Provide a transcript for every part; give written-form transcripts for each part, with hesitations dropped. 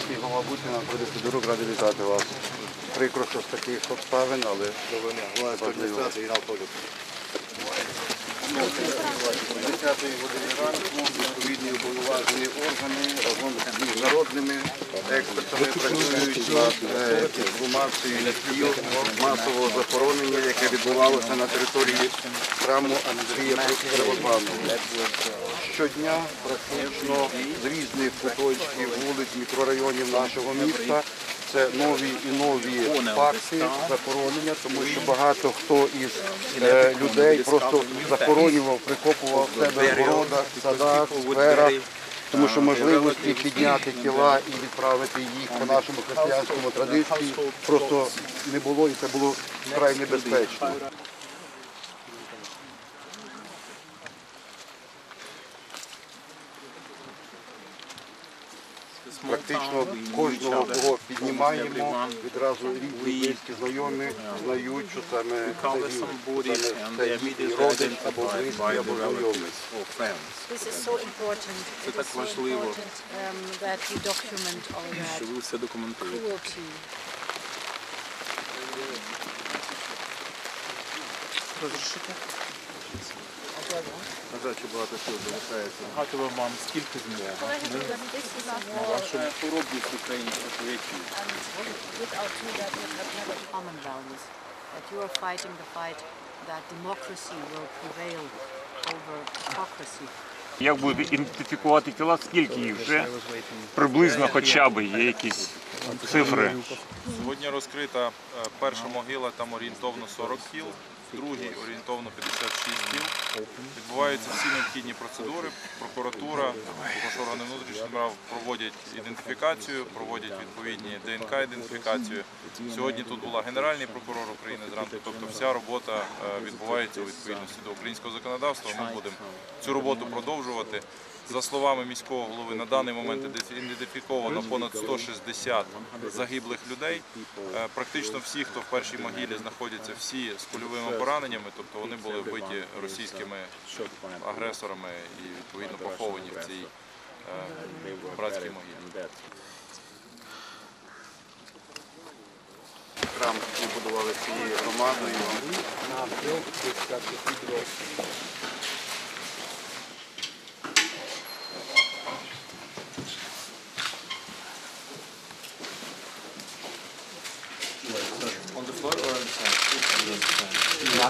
міський голова Бутіна, Анатолій Федорук, радий вітати вас. Прикро, що з таких обставин, але важливо. 10-ї години ранку відповідні уповноважені органи разом з міжнародними експертами працюють над ексгумацією тіл масового захоронення, яке відбувалося на території храму Андрія Первозваного. Щодня практично з різних куточків вулиць, мікрорайонів нашого міста це нові і нові факти захоронення, тому що багато хто із людей просто захоронював, прикопував себе в городах, садах, сферах, тому що можливості підняти тіла і відправити їх по нашому християнському традиції просто не було, і це було вкрай небезпечно. Практично кожного, кого піднімаємо, відразу рідні, близькі, знайомі знають, що саме це їхній родин, або близький, або знайомий. Це так важливо, що ви все документуєте. Розрішите? Назад, що багато сил залишається. Багато вам мам, скільки змога? На вашому поробі в Україні чоловіків. Як будете ідентифікувати тіла, скільки їх вже? Приблизно хоча б є якісь цифри. Сьогодні розкрита перша могила, там орієнтовно 40 тіл, другий орієнтовно 56 тіл. Відбуваються всі необхідні процедури. Прокуратура, також органи внутрішніх справ проводять ідентифікацію, проводять відповідні ДНК-ідентифікацію. Сьогодні тут була Генеральний прокурор України зранку, тобто вся робота відбувається у відповідності до українського законодавства. Ми будемо цю роботу продовжувати. За словами міського голови, на даний момент ідентифіковано понад 160 загиблих людей. Практично всі, хто в першій могилі знаходяться, всі з кульовими пораненнями, тобто вони були вбиті російськими агресорами і відповідно поховані в цій братській могилі. Храм побудували цією громадою. On the floor or on the sand?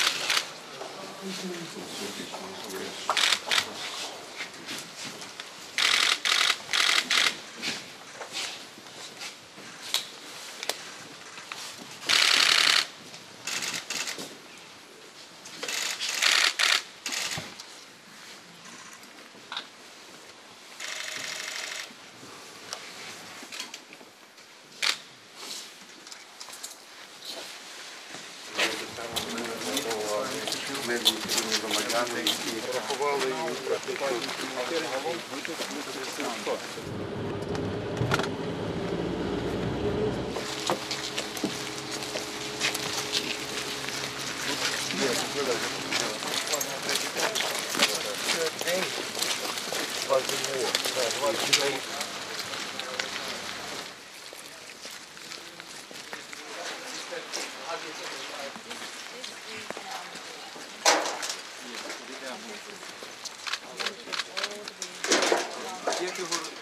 Мирні громадяни, які рахували її практично. Як його